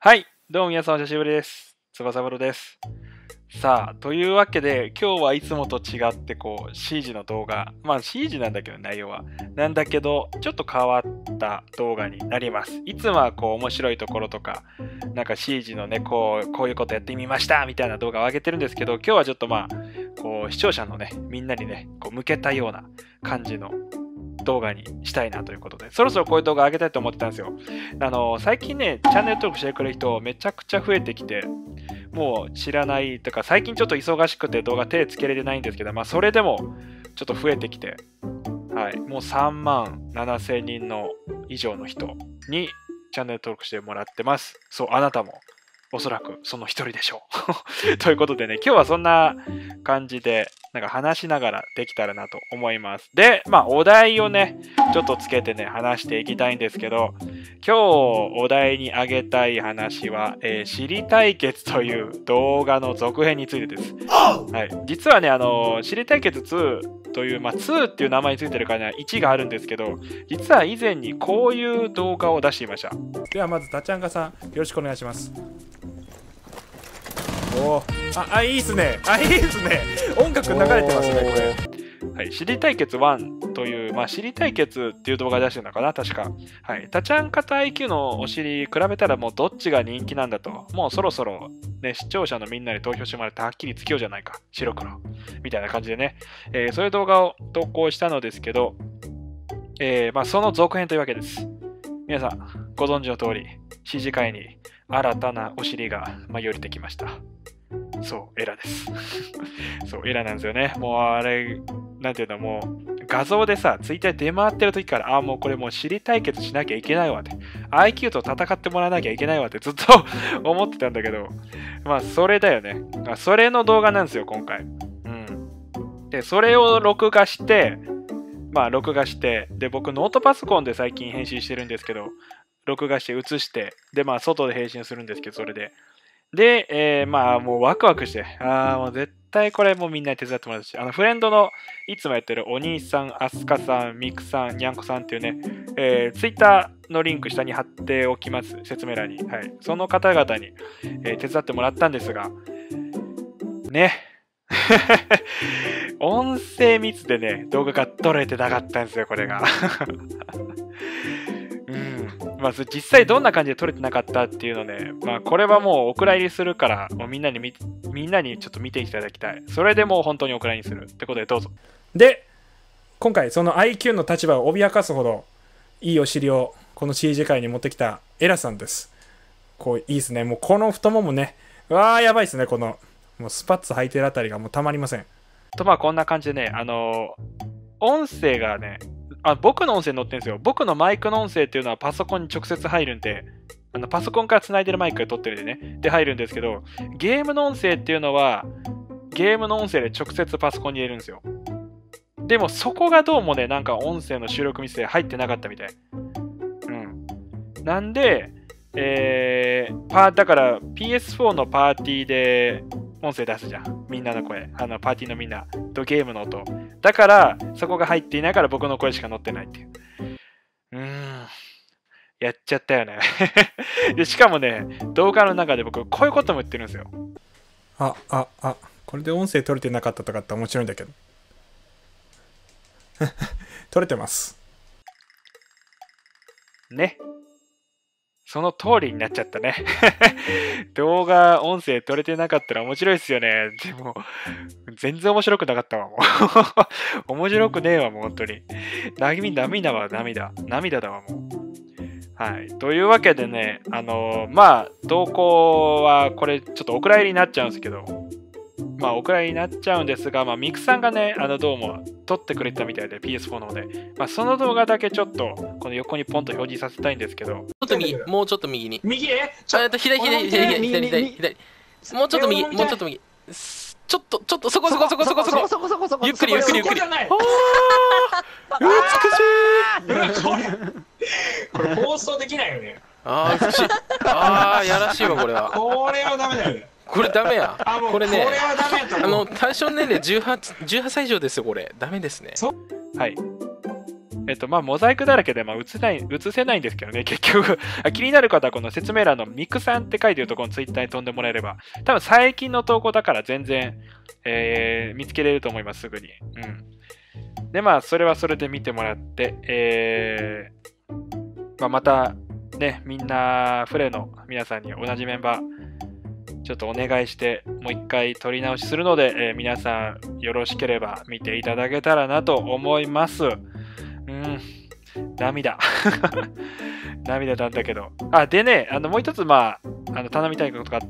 はい、どうも皆さんお久しぶりです。翼三郎です。さあ、というわけで、今日はいつもと違って、CG の動画、CG なんだけど、内容は。なんだけど、ちょっと変わった動画になります。いつもは面白いところとか、なんか CG のね、こういうことやってみましたみたいな動画を上げてるんですけど、今日はちょっと視聴者のね、みんなにね、向けたような感じの動画にしたいなということで、そろそろこういう動画上げたいと思ってたんですよ。最近ね、チャンネル登録してくれる人めちゃくちゃ増えてきて、もう知らないとか、最近ちょっと忙しくて動画手つけれてないんですけど、それでもちょっと増えてきて、はい、もう3万7000人の以上の人にチャンネル登録してもらってます。そう、あなたもおそらくその一人でしょう。ということでね、今日はそんな感じで、なんか話しながらできたらなと思います。で、お題をね、ちょっとつけてね、話していきたいんですけど、今日お題にあげたい話は、知り対決という動画の続編についてです。はい、実はね、知り対決2という、2っていう名前についてるから1があるんですけど、実は以前にこういう動画を出していました。 ではまずたちゃんかさん、よろしくお願いします。おー、いいっすね。いいっすね。音楽流れてますね、これ。はい、知り対決1という、知り対決っていう動画出してるのかな、確か。はい、たちゃんかと IQ のお尻比べたらもうどっちが人気なんだと、もうそろそろね、視聴者のみんなに投票してもらってはっきりつけようじゃないか、白黒。みたいな感じでね、そういう動画を投稿したのですけど、その続編というわけです。皆さん、ご存知の通り、CG 界に新たなお尻が舞い降りてきました。そう、エラです。そう、エラなんですよね。もうあれ、なんていうの、もう画像でさ、ツイッターで出回ってる時から、もうこれもう知り対決しなきゃいけないわって、IQ と戦ってもらわなきゃいけないわってずっと思ってたんだけど、それだよね。それの動画なんですよ、今回。で、それを録画して、で、僕ノートパソコンで最近編集してるんですけど、録画して映して、で、外で編集するんですけど、それで。で、もうワクワクして、もう絶対これもうみんなに手伝ってもらうし、フレンドのいつもやってるお兄さん、アスカさん、ミクさん、ニャンコさんっていうね、ツイッターのリンク下に貼っておきます、説明欄に。はい。その方々に、手伝ってもらったんですが、ね。音声密でね、動画が撮れてなかったんですよ、これが。実際どんな感じで撮れてなかったっていうのね、これはもうお蔵入りするから、もうみんなにちょっと見ていただきたい。それでもう本当にお蔵入りするってことでどうぞ。 で、今回その IQ の立場を脅かすほどいいお尻をこの CG 界に持ってきたエラさんです。いいですね。もうこの太ももね、やばいですね。もうスパッツ履いてるあたりがもうたまりません。 とこんな感じでね、音声がね、僕の音声載ってるんですよ。僕のマイクの音声っていうのはパソコンに直接入るんで、パソコンから繋いでるマイクで撮ってるんでね、で入るんですけど、ゲームの音声っていうのは、ゲームの音声で直接パソコンに入れるんですよ。でもそこがどうもね、なんか音声の収録ミスで入ってなかったみたい。なんで、だから PS4 のパーティーで音声出すじゃん。みんなの声。パーティーのみんなとゲームの音。だから、そこが入っていないから僕の声しか載ってないっていう。やっちゃったよね。で、しかもね、動画の中で僕、こういうことも言ってるんですよ。 これで音声取れてなかったとかって面白いんだけど。取れてます。 ね。その通りになっちゃったね。動画、音声撮れてなかったら面白いっすよね。でも、全然面白くなかったわ、もう。面白くねえわ、もう本当に。涙は涙。涙だわ、もう。はい。というわけでね、投稿はこれちょっとお蔵入りになっちゃうんですけど、お蔵入りになっちゃうんですが、ミクさんがね、どうも撮ってくれたみたいで PS4 の方で、その動画だけちょっとこの横にポンと表示させたいんですけど、 ちょっと右、もうちょっと右に。 右左。もうちょっと右、もうちょっと右。ちょっと、そこ。ゆっくり。 美しい。これ放送できないよね。 美しい。やらしいわ、これは。 これはダメだよね。 これダメや。これね、 これはダメやと思う。 対象年齢18歳以上ですよ、これ。ダメですね。 はい。 まあ、モザイクだらけで、まあ、映せないんですけどね、結局。気になる方は、この説明欄のミクさんって書いてるところのツイッターに飛んでもらえれば、多分最近の投稿だから全然、見つけれると思います、すぐに。うん。で、まあ、それはそれで見てもらって、まあ、また、ね、みんな、フレの皆さんに同じメンバー、ちょっとお願いして、もう一回撮り直しするので、皆さん、よろしければ見ていただけたらなと思います。涙。涙なんだけど。でね、もう一つ、まあ、頼みたいことがあって、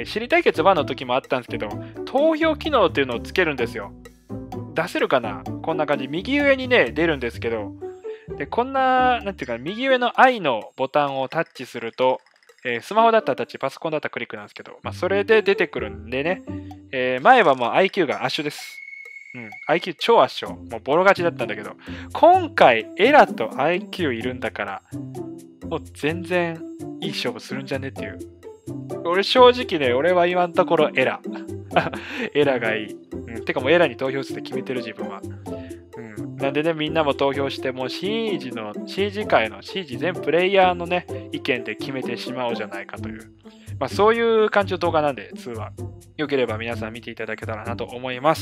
知り対決1の時もあったんですけど、投票機能っていうのをつけるんですよ。出せるかなこんな感じ。右上にね、出るんですけど、で、こんな、なんていうか、右上の I のボタンをタッチすると、スマホだったらタッチ、パソコンだったらクリックなんですけど、まあ、それで出てくるんでね、前はもう IQ が圧勝です。IQ 超圧勝。もうボロ勝ちだったんだけど、今回エラと IQ いるんだから、もう全然いい勝負するんじゃねっていう。俺正直ね、俺は今のところエラ。エラがいい。てかもうエラに投票して決めてる自分は。なんでね、みんなも投票して、もう CG 界の CG 全プレイヤーのね、意見で決めてしまおうじゃないかという。まあそういう感じの動画なんで、2は。よければ皆さん見ていただけたらなと思います。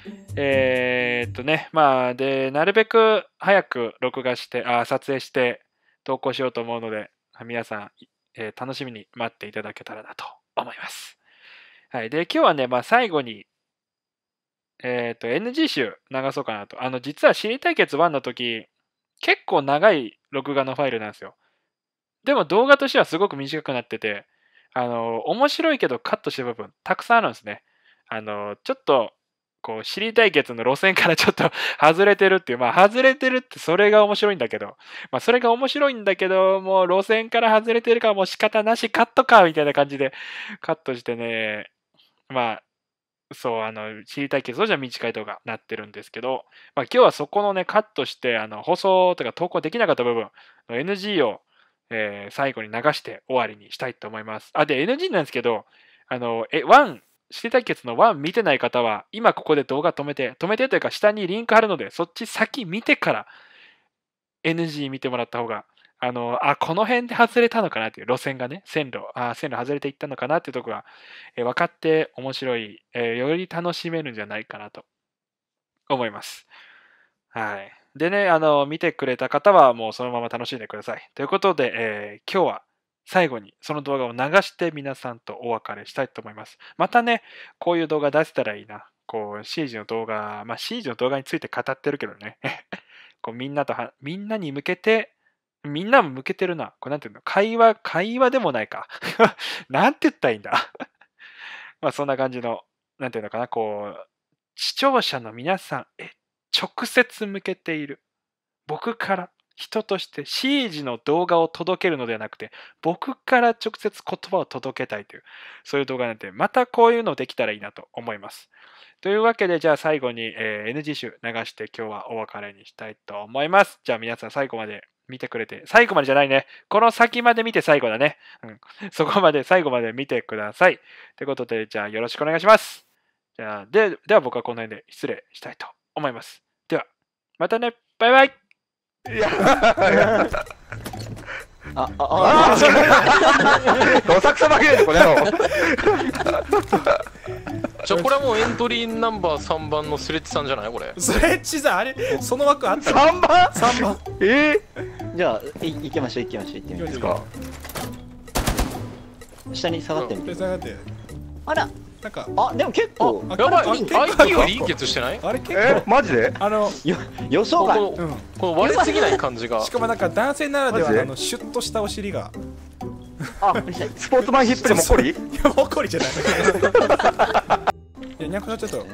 まあ、で、なるべく早く録画して、撮影して投稿しようと思うので、皆さん、楽しみに待っていただけたらなと思います。はい。で、今日はね、まあ最後に、NG 集流そうかなと。実は知り対決1の時、結構長い録画のファイルなんですよ。でも動画としてはすごく短くなってて、面白いけどカットした部分たくさんあるんですね。ちょっと、こう、知り対決の路線からちょっと外れてるっていう、まあ、外れてるってそれが面白いんだけど、まあ、それが面白いんだけど、もう路線から外れてるからもう仕方なし、カットかみたいな感じでカットしてね、まあ、そう、知り対決じゃ短い動画になってるんですけど、まあ、今日はそこのね、カットして、放送とか投稿できなかった部分の NG を、最後に流して終わりにしたいと思います。で、NG なんですけど、知り対決の1見てない方は、今ここで動画止めてというか下にリンク貼るので、そっち先見てから NG 見てもらった方が、この辺で外れたのかなっていう路線がね、線路外れていったのかなっていうところが、分かって面白い、より楽しめるんじゃないかなと思います。はい。でね、見てくれた方はもうそのまま楽しんでください。ということで、今日は最後にその動画を流して皆さんとお別れしたいと思います。またね、こういう動画出せたらいいな。こう、CG の動画、まあ CG の動画について語ってるけどね。こうみんなに向けて、みんなも向けてるな。これなんていうの？会話でもないか。なんて言ったらいいんだ。まあそんな感じの、なんていうのかな、こう、視聴者の皆さんへ直接向けている。僕から人として CG の動画を届けるのではなくて、僕から直接言葉を届けたいという、そういう動画なんで、またこういうのできたらいいなと思います。というわけで、じゃあ最後に、NG 集流して今日はお別れにしたいと思います。じゃあ皆さん最後まで見てくれて、最後までじゃないね。この先まで見て最後だね。そこまで最後まで見てください。ということで、じゃあよろしくお願いします。じゃあ、では僕はこの辺で失礼したいと思います。では、またね。バイバイ。 いやどさくさまげるこれのこれはもうエントリーナンバー3番のスレッチさんじゃないこれ。 スレッチさん、あれその枠あった 3番 ?3 番。 じゃあ、行きましょう、行ってみますか。下に下がってみて。 下がって。 あら、 なんか、 でも結構、 やばい、IQ リーケツしてない？ あれ結構、 マジで予想外。 この割れすぎない感じが。 しかもなんか男性ならではのシュッとしたお尻が。 スポーツマンヒップでもこり？ いや、もこりじゃない。いや、にゃくなちょっと。い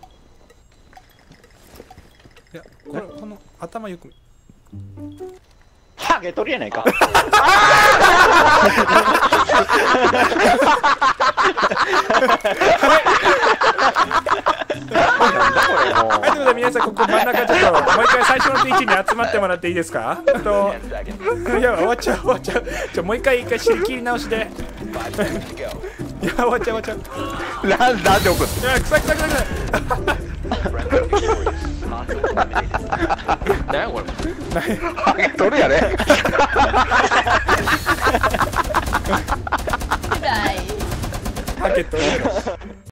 や、この頭よく。 ハゲ取りやないか。 はい、ということで皆さんここ真ん中ちょっともう一回最初の位置に集まってもらっていいですか？いや、終わっちゃう。もう一回仕切り直しで。いや、終わっちゃう。 なんで送るの？ いや、臭い。 何やこれ。 ハゲ取るやね。 ハケット